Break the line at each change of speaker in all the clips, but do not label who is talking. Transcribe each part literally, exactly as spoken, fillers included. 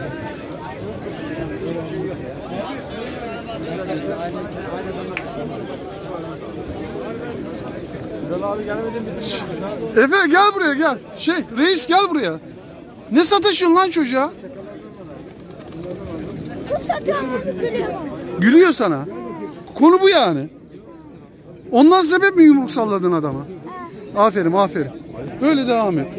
Efe gel buraya gel. Şey reis gel buraya. Ne sataşıyorsun lan çocuğa?
Bu satıyorum gülüyor.
Gülüyor sana. Konu bu yani. Ondan sebep mi yumruk salladın adama? Aferin aferin. Böyle devam et.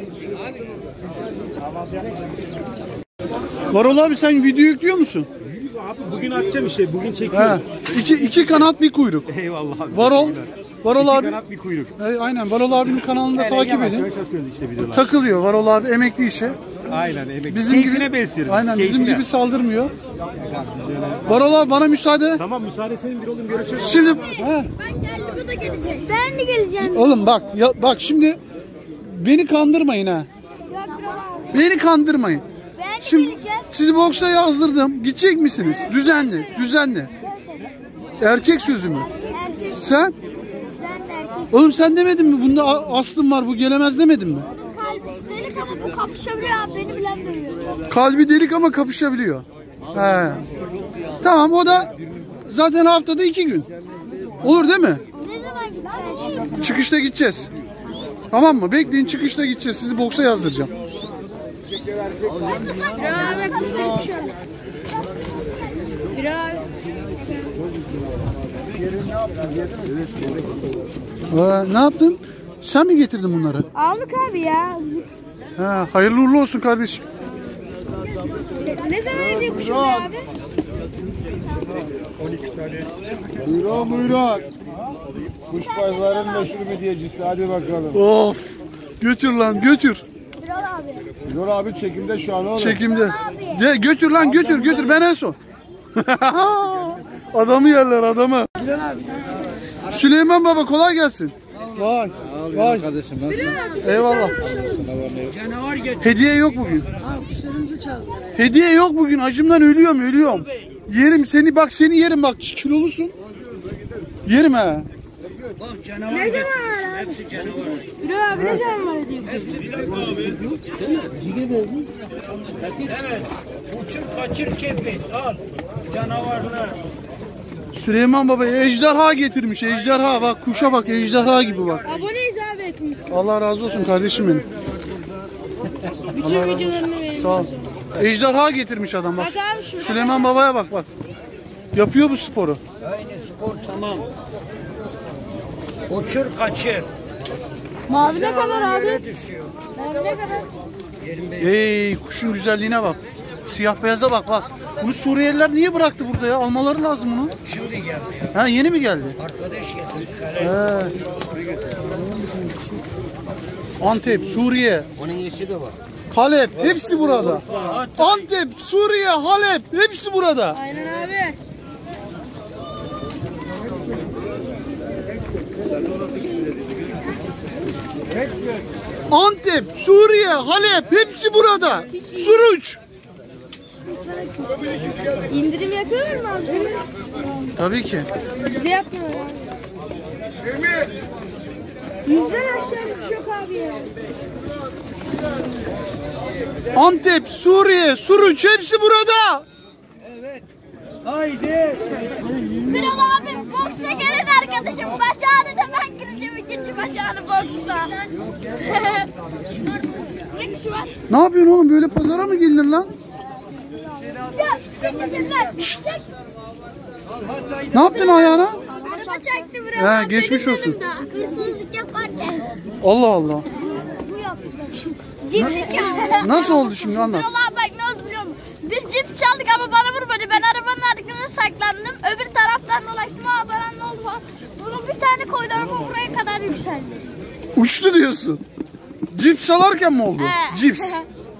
Varol abi sen video yüklüyor musun?
Abi bugün açacağım işte. Bugün çekiyorum.
He. İki, iki kanat bir kuyruk.
Eyvallah abi.
Varol. Varol
İki
abi.
kanat bir kuyruk.
E, aynen Varol abinin kanalında takip edin.
Işte
Takılıyor Varol abi, emekli işi.
Aynen emekli.
Bizim
Keyfine
gibi,
besliyoruz.
aynen
Keyfine.
bizim gibi saldırmıyor. Varol abi bana müsaade.
Tamam müsaade senin bir oğlum görüşürüz.
Şimdi he.
Ben geldim, bu da gelecek. Ben de geleceğim.
Oğlum bak ya, bak şimdi beni kandırmayın ha.
Yok abi.
Beni kandırmayın.
Ben de
Şimdi
geleceğim.
sizi boksa yazdırdım. Gidecek misiniz? Düzenli, düzenli. Erkek sözü mü?
Erkek.
Sen?
Ben de erkek.
Oğlum sen demedin mi? Bunda a- aslım var, bu gelemez demedin mi?
Kalbi delik ama bu kapışabiliyor abi. Beni bilen dövüyor.
Kalbi delik ama kapışabiliyor. He. Tamam, o da zaten haftada iki gün. Olur değil mi?
Ne zaman gideceğiz?
Çıkışta gideceğiz. Tamam mı? Bekleyin, çıkışta gideceğiz. Sizi boksa yazdıracağım.
Birer.
Ee, ne yaptın? Sen mi getirdin bunları?
Aldık abi ya.
Ha, hayırlı uğurlu olsun kardeşim.
Ne zaman hediye kuşu abi?
Buyurun buyurun. Kuş pazarının meşhur hediyecisi. Hadi bakalım.
Of. Götür lan götür.
Birer abi.
Dur abi çekimde şu an oğlum.
Çekimde. De, götür lan götür götür, ben en son. Adamı yerler adamı. Süleyman baba kolay gelsin. Vay. Vay.
Kardeşim nasılsın?
Eyvallah. Hediye yok bugün. Hediye yok bugün. Acımdan ölüyorum ölüyorum. Yerim seni, bak seni yerim, bak kilolusun. Yerim ha.
Ne zaman var abi? Hepsi canavar. Birer abi ne zaman var hediye?
Evet. Uçur kaçır kepek al. Canavarlar.
Süleyman baba ejderha getirmiş. Ejderha bak, kuşa bak, ejderha gibi bak.
Aboneyiz abi hepimiz.
Allah razı olsun kardeşim benim.
Bütün videolarını verin.
Sağ ol. Ejderha getirmiş adam bak.
Bak abi şurada.
Süleyman babaya bak bak. Yapıyor bu sporu.
Aynı spor tamam. Uçur kaçır.
Mavi ne kadar abi?
Yere düşüyor.
Mavi ne kadar?
Ey kuşun güzelliğine bak. Siyah beyaza bak bak. Bunu Suriyeliler niye bıraktı burada ya? Almaları lazım bunu.
Şimdi geldi ya.
Ha, yeni mi geldi?
Arkadaş getirdi.
He. Antep, Suriye.
Onun eşi de var.
Halep, hepsi burada. Antep, Suriye, Halep, hepsi burada.
Aynen abi.
Antep, Suriye, Halep, hepsi burada. Suruç.
İndirim yapıyorlar mı abi sana?
Tabii ki.
Bize yapmıyorlar abi. Yüzden aşağı bir şey yok abi ya.
Antep, Suriye, Suruç, hepsi burada.
Haydi.
Biral abim boksa gelen arkadaşım. Bacağını da ben gireceğim. İkinci bacağını boksa. Peki şu var.
Ne yapıyorsun oğlum? Böyle pazara mı gelinir lan?
Ya çekilirler.
Ne yaptın ayağına?
Araba çaktı Biral
He,
abi.
geçmiş
benim
olsun.
yanımda. Hırsızlık yaparken.
Allah Allah.
Bu yaptı. Cip çaldı.
Nasıl oldu şimdi, anlat.
Biral abi bak ne oldu biliyor musun? Biz cip çaldık ama bana vurmadı. Ben arabanın arkasına saklandım. Öbür taraftan dolaştım. Aa bana ne oldu falan. Bunu bir tane koydu, araba buraya kadar yükseldi.
Uçtu diyorsun. Cips çalarken mi oldu?
He.
Cips.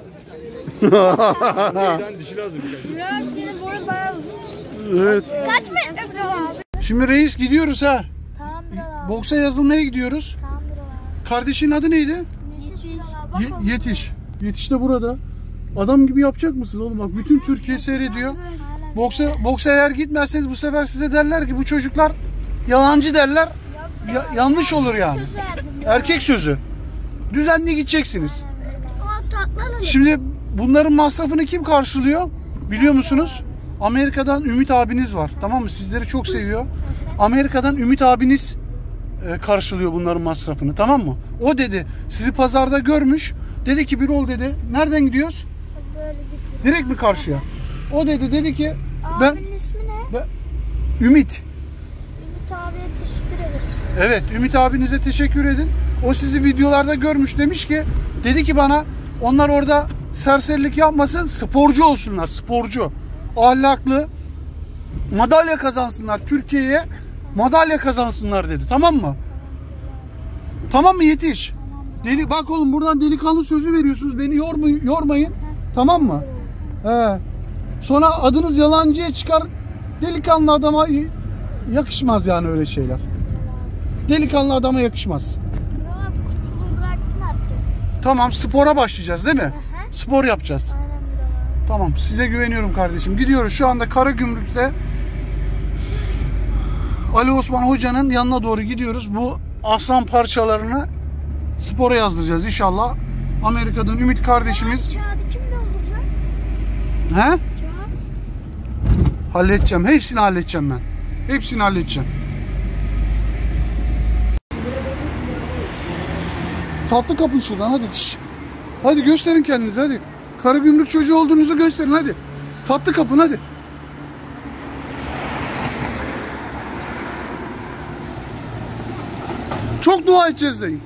Dişi lazım.
Biral abi senin boyun bayağı uzun.
Evet.
Kaç metre Biral abi?
Şimdi reis gidiyoruz ha.
Tamam Biral abi.
Boksa yazılmaya gidiyoruz.
Tamam Biral abi.
Kardeşinin adı neydi?
Yetiş.
Ye- Yetiş. Yetiş de burada. Adam gibi yapacak mısınız oğlum? Bak bütün Türkiye seyrediyor. Boksa, boksa eğer gitmezseniz bu sefer size derler ki bu çocuklar yalancı derler. Ya- yanlış olur yani. Erkek sözü. Düzenli gideceksiniz.
Aa tatlı alalım.
Şimdi bunların masrafını kim karşılıyor? Biliyor musunuz? Amerika'dan Ümit abiniz var. Tamam mı? Sizleri çok seviyor. Amerika'dan Ümit abiniz e, karşılıyor bunların masrafını. Tamam mı? O dedi sizi pazarda görmüş. Dedi ki Birol dedi. Nereden gidiyoruz? Direkt mi karşıya? O dedi dedi ki ben
Abinin ismi ne?
ben Ümit.
Ümit abiye teşekkür ederiz.
Evet, Ümit abinize teşekkür edin. O sizi videolarda görmüş, demiş ki dedi ki bana onlar orada serserilik yapmasın, sporcu olsunlar, sporcu. Ahlaklı, madalya kazansınlar, Türkiye'ye madalya kazansınlar dedi. Tamam mı? Tamam mı Yetiş? Deli, bak oğlum buradan delikanlı sözü veriyorsunuz. Beni yormayın, yormayın. Tamam mı? He. Sonra adınız yalancıya çıkar. Delikanlı adama yakışmaz yani öyle şeyler. Delikanlı adama yakışmaz.
Birol abi kuşçuluğu bıraktım artık.
Tamam, spora başlayacağız değil mi?
Aha.
Spor yapacağız.
Aynen Birol abi.
Tamam, size güveniyorum kardeşim. Gidiyoruz şu anda Karagümrük'te. Ali Osman Hoca'nın yanına doğru gidiyoruz. Bu aslan parçalarını spora yazdıracağız inşallah. Amerika'dan Ümit kardeşimiz.
Kağıdı kim dolduracak?
He?
Kağıt.
Halledeceğim. Hepsini halledeceğim ben. Hepsini halledeceğim. Tatlı kapın şuradan hadi. Şş. Hadi gösterin kendinizi hadi. Karagümrük çocuğu olduğunuzu gösterin hadi. Tatlı kapın hadi. Çok dua edeceğiz deyin.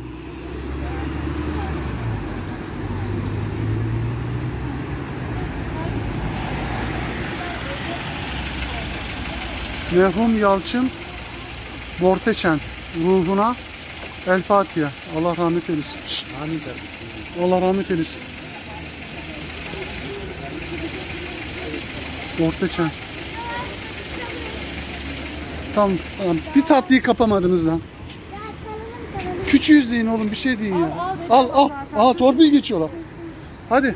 Merhum Yalçın Borteçen ruhuna El Fatiha. Allah rahmet eylesin. Şşt.
Amin.
Allah rahmet eylesin. Borteçen. Tamam, tamam. Bir tatlıyı kapamadınız lan. Küçüğüz deyin oğlum, bir şey deyin ya. Al al. Aa torpil geçiyorlar. Hadi.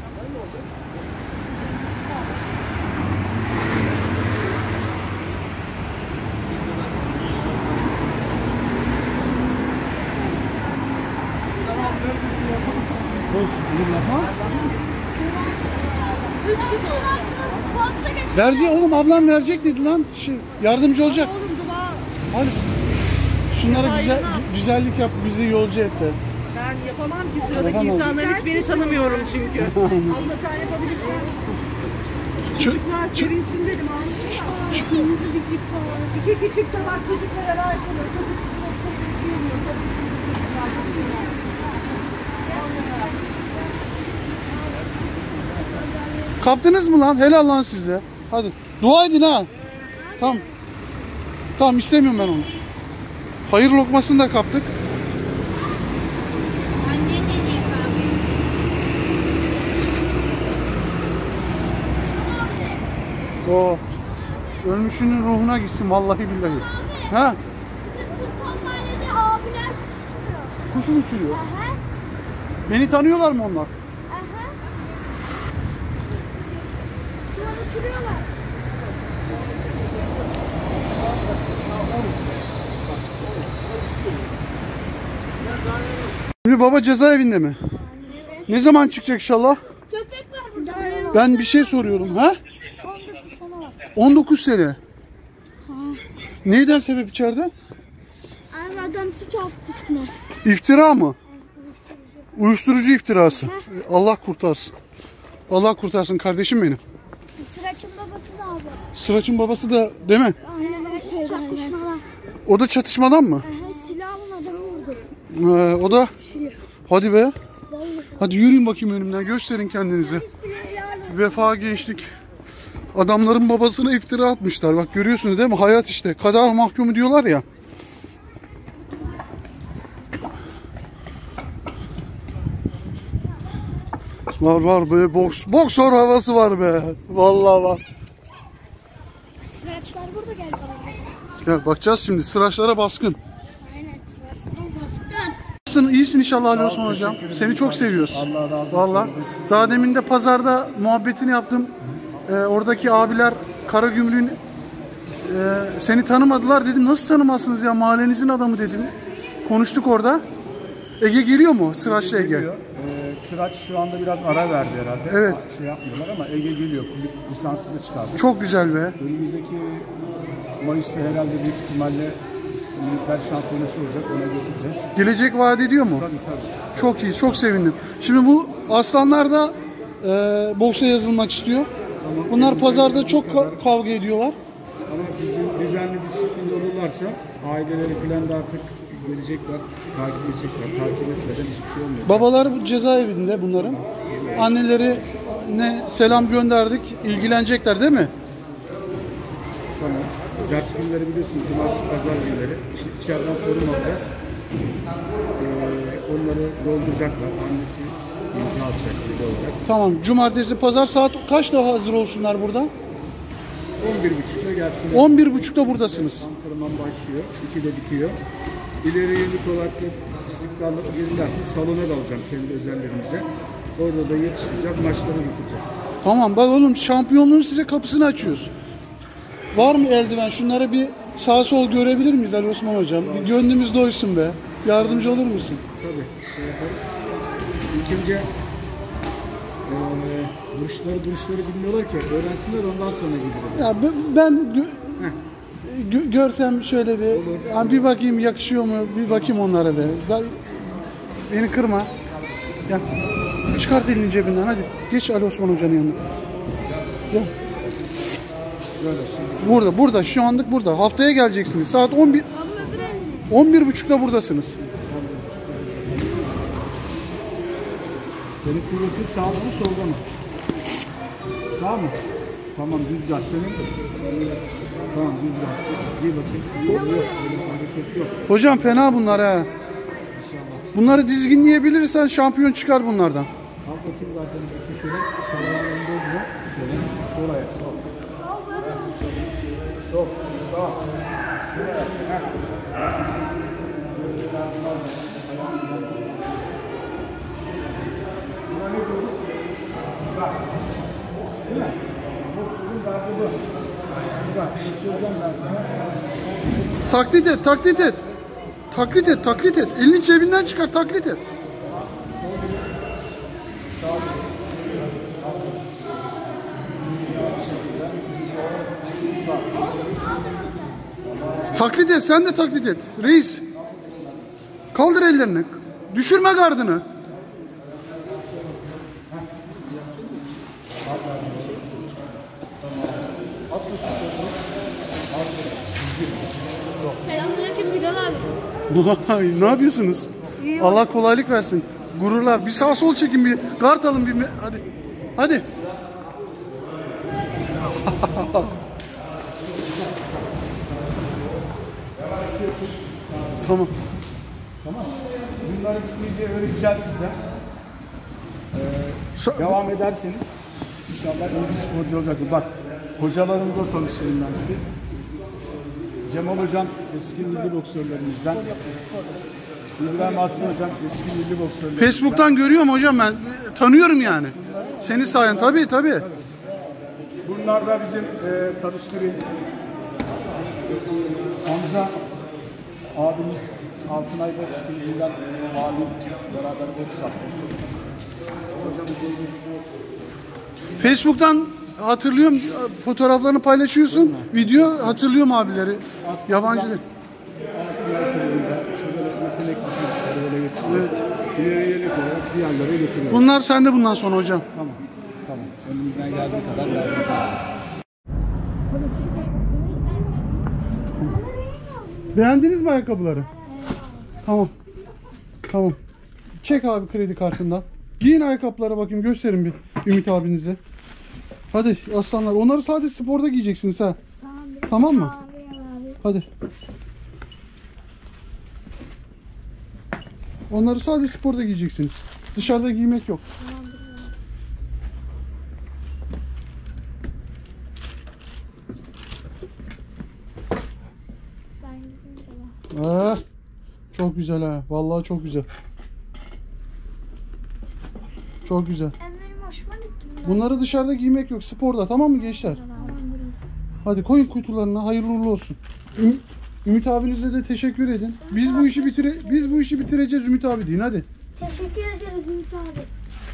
Boksa geç.
Verdi oğlum, ablam verecek dedi lan. Şey, yardımcı olacak. Hadi. Şunlara güzel güzellik yap, bizi yolcu et de.
Ben yapamam ki sıradaki
Yapamam.
insanları hiçbirini tanımıyorum çünkü. Abla sen yapabilirsin.
Çö-
Çocuklar sevinsin dedim alsın. İkimizin bir çift var. İki küçük tabak çocuklara versene. Çocuk size bir şey bekleyemiyor.
Kaptınız mı lan? Helal lan size. Hadi. Dua edin ha. Tamam. Tamam, istemiyorum ben onu. Hayır lokmasını da kaptık. O ölmüşünün ruhuna gitsin vallahi billahi. Ha?
Bizim Sultan Mahallede abiler kuşçuluyor.
Kuş mu uçuruyor?
Aha.
Beni tanıyorlar mı onlar?
Aha. Şuradan uçuruyorlar.
Şimdi baba cezaevinde mi? Ne zaman çıkacak inşallah?
Köpek var burada.
Ben bir şey soruyorum ha?
on dokuz sene var.
on dokuz sene. Neyden sebep içeride?
Abi adam suç attı üstüne.
İftira mı? Uyuşturucu iftirası. Allah kurtarsın. Allah kurtarsın kardeşim benim.
Sıraçın babası da abi.
Sıraç'ın babası da değil mi?
Aynen o şeyden. Çatışmalar.
O da çatışmadan mı?
Aha, silahın adamı vurdu.
Ee, o da
Şey.
hadi be.
Vallahi.
Hadi yürüyün bakayım önümden, gösterin kendinizi. Vefa Gençlik. Adamların babasına iftira atmışlar. Bak görüyorsunuz değil mi? Hayat işte. Kader mahkumu diyorlar ya. Var var be, boks, boksör havası var be. Vallahi var.
Sıraçlar burada gel bana.
Gel bakacağız şimdi. Sıraçlara baskın.
Aynen sıraçlar baskın.
Nasılsın? İyisin inşallah Ali Osman hocam. Seni çok seviyoruz. Allah razı olsun. Vallahi. Daha demin de pazarda muhabbetini yaptım. Ee, oradaki abiler Karagümrük'ün e, seni tanımadılar dedim. Nasıl tanımazsınız ya, mahallenizin adamı dedim. Konuştuk orada. Ege geliyor mu? Sıraçlı Ege.
Ee,
Sıraç şu anda biraz ara verdi herhalde.
Evet.
Şey yapmıyorlar ama Ege geliyor. Kulüp lisansını çıkardı.
Çok güzel be.
Önümüzdeki Mayıs'ta herhalde büyük ihtimalle Minikler Şampiyonası olacak. Ona götüreceğiz.
Gelecek vaat ediyor mu?
Tabii tabii.
Çok iyi, çok sevindim. Şimdi bu aslanlar da e, boksa yazılmak istiyor. Bunlar pazarda çok ka- kavga ediyorlar.
Ama bizim düzenli disiplin olurlarsa aileleri falan da artık gelecekler, takip edecekler. Takip etmeden hiçbir şey olmuyor.
Babaları bu cezaevinde bunların. Anneleri ne selam gönderdik, ilgilenecekler değil mi?
Tamam. Ders günleri biliyorsun, cumartesi, pazar günleri. İşte içeriden forum alacağız. Ee, onları dolduracaklar. Annesi imza atacak bir olarak.
Tamam. Cumartesi, pazar saat kaçta hazır olsunlar burada?
on bir buçukta gelsin.
on bir buçukta buradasınız.
Antrenman başlıyor. ikide bitiyor. İleri yönelik olarak da istikrarlı gelirlerse salona da alacağım kendi özellerimize. Orada da yetiştireceğiz, maçlara götüreceğiz.
Tamam bak oğlum, şampiyonluğun size kapısını açıyoruz. Var mı eldiven? Şunlara bir sağ sol görebilir miyiz Ali Osman Hocam? Bir gönlümüz doysun be. Yardımcı olur musun?
Tabii şey yaparız. İlkince eee duruşları duruşları bilmiyorlar ki öğrensinler, ondan sonra gidiyorlar.
Ya ben- ben gö- gö- görsem şöyle bir, yani bir bakayım yakışıyor mu? Bir bakayım onlara be. Ben, beni kırma. Ya çıkart elini cebinden hadi. Geç Ali Osman Hoca'nın yanına. Gel. Burada, burada. Şu anlık burada. Haftaya geleceksiniz. Saat on bir on bir buçukta buradasınız.
Senin kuvvetin sağda mı solda mı? Sağ mı? Tamam, düz gaz senin. Tamam, düz gaz. Bir bakayım. Yok, öyle hareket yok.
Hocam fena bunlar ha. Bunları dizginleyebilirsen şampiyon çıkar bunlardan.
Al bakayım zaten iki şöyle. Sol ayağın önünde oluyor. Şöyle. Sol ayak. Sol. Sol. Sağ. Sol ayak. Heh. Buna ne diyoruz? Bak. Değil mi? Boksunun darbe bu. Bak, istiyorsan ben sana.
Taklit et, taklit et. Taklit et, taklit et. Elini cebinden çıkar, taklit et. Taklit et, sen de taklit et. Reis. Kaldır ellerini. Düşürme gardını.
Selamünaleyküm Bilal abi.
Vay, ne yapıyorsunuz? Allah kolaylık versin. Gururlar. Bir sağ sol çekin, bir kart alın bir. Hadi. Hadi. Tamam.
Tamam. Bunları gitmeyeceği öğreteceğiz size.
Sa-
Devam ederseniz inşallah iyi bir sporcu olacaksınız. Bak, hocalarımızla tanıştırayım ben sizi. Cemal Hocam eski milli boksörlerimizden. İbrahim Aslı Hocam eski milli boksörlerimizden.
Facebook'tan görüyorum hocam ben. Tanıyorum yani. Senin sayen tabii tabii.
Bunlar da bizim e, tanıştırayım. Hamza abimiz Altınay Boks Kulübü'nden abi beraber boks yaptık.
Facebook'tan hatırlıyorum, fotoğraflarını paylaşıyorsun. Video hatırlıyorum abileri. Yabancı değil.
Altınay Kulübü'nde şöyle yetenekli çocukları böyle yetiştirdik. İleri yönelik olarak diğerlere götürüyoruz.
Bunlar sende bundan sonra hocam.
Tamam. Tamam. Önümüzden geldiği kadar yardım edelim.
Beğendiniz mi ayakkabıları? Tamam. Tamam. Çek abi kredi kartından. Giyin ayakkabılara bakayım, gösterin bir Ümit abinize. Hadi aslanlar. Onları sadece sporda giyeceksiniz ha.
Tamam.
Tamam mı?
Abi.
Hadi. Onları sadece sporda giyeceksiniz. Dışarıda giymek yok.
Ben gidince bak.
Ha, çok güzel ha. Vallahi çok güzel. Çok güzel.
Ben benim hoşuma gitti bunlar.
Bunları dışarıda giymek yok. Sporda, tamam mı gençler? Hadi koyun kutularına. Hayırlı uğurlu olsun. Üm- Ümit abinize de teşekkür edin. Biz bu işi bitire biz bu işi bitireceğiz Ümit abi deyin hadi.
Teşekkür ederiz Ümit abi.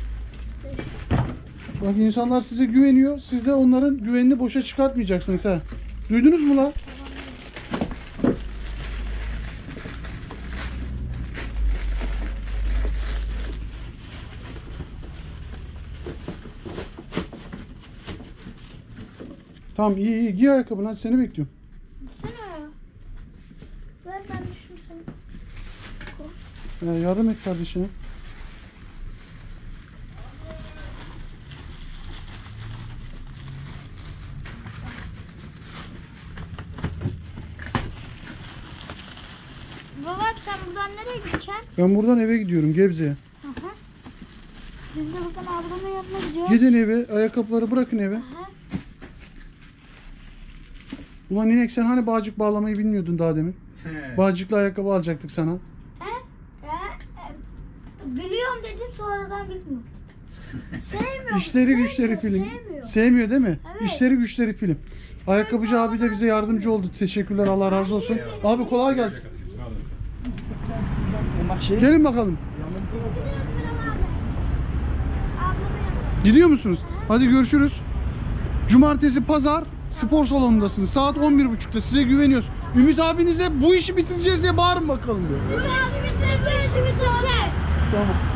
Bak insanlar size güveniyor. Siz de onların güvenini boşa çıkartmayacaksınız ha. Duydunuz mu la? Tamam iyi iyi giy ayakkabını hadi seni bekliyorum.
Gitsene ya. Ver ben de şunu sana.
Ee, yardım et kardeşine.
Babam sen buradan nereye gideceksin?
Ben buradan eve gidiyorum Gebze'ye.
Hı hı. Biz de buradan ablamın yanına gidiyoruz.
Gidin eve, ayakkabıları bırakın eve. Ulan inek sen hani bağcık bağlamayı bilmiyordun daha demin? Bağcıklı ayakkabı alacaktık sana.
He? He? E, Biliyorum dedim sonradan bilmiyorum. Sevmiyorum.
İşleri güçleri
sevmiyor,
film.
Sevmiyor.
Sevmiyor değil mi?
Evet.
İşleri güçleri film. Ayakkabıcı abi de bize yardımcı oldu. Teşekkürler Allah razı olsun. Abi kolay gelsin. Gelin bakalım. Gidiyor musunuz? Hadi görüşürüz. Cumartesi pazar spor salonundasınız. Saat on bir buçukta size güveniyoruz. Ümit abinize bu işi bitireceğiz diye bağırın bakalım diyor.
Ümit abimi seveceğiz, Ümit abi.
Tamam.